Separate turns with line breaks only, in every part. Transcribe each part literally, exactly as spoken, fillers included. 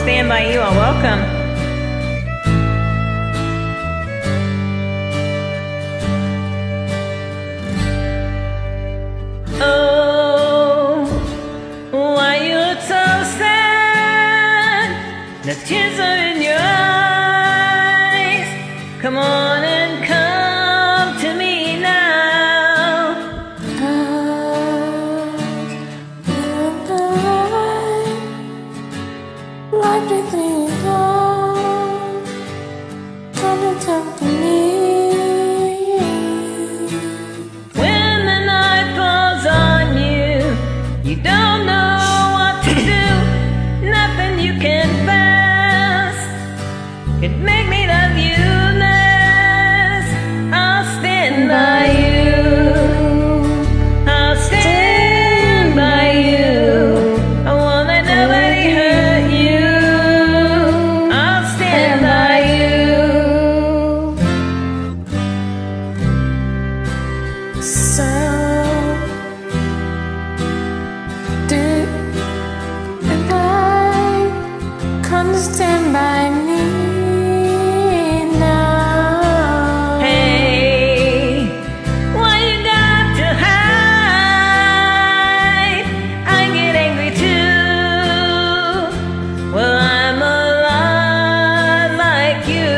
stand by you. Are welcome. Oh, why you look so sad? The tears are in your eyes. Come on and come to me now.
Everything is gone. Come and talk to me.
When the night falls on you, you don't know what to do. Nothing you can pass can make me love you less. I'll stand by you. I'll stand by you. I won't let nobody hurt you. I'll stand by you.
So do if I come to stand by me now.
Hey, why you got to hide? I get angry too. Well, I'm a lot like you.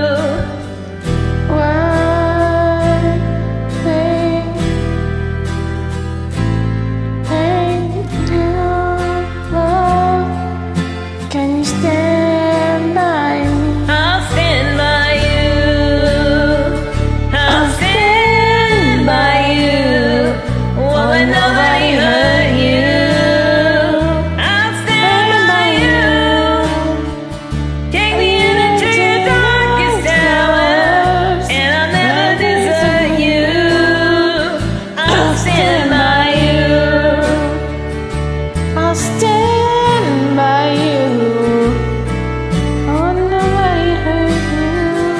One thing they do love. Can you stand by me?
I'll stand by you. I'll stand by you. Won't let nobody hurt you. I'll stand by you. Take me into your darkest hours, and I'll never desert you. I'll stand by you.
I'll stand by you. I won't nobody hurt you.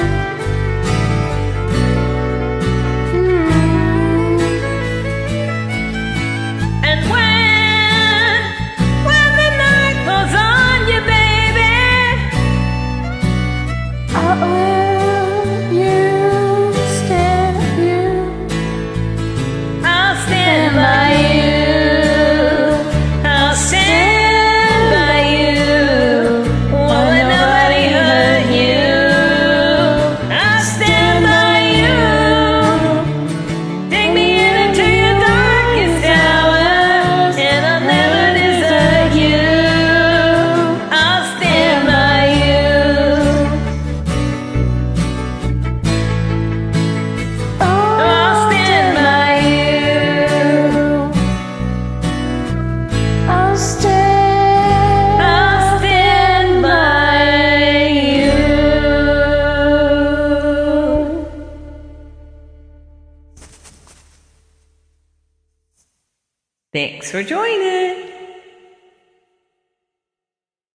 Mm.
And when, when the night falls on you, baby,
I will you stand you.
I'll stand by you. I'll stand by you. Won't let nobody hurt you. I'll stand by you. Take me into your darkest hours, and I'll never desert you. I'll stand by you.
Oh,
I'll stand by you.
I'll stand.
I'll stand by you. Thanks for joining.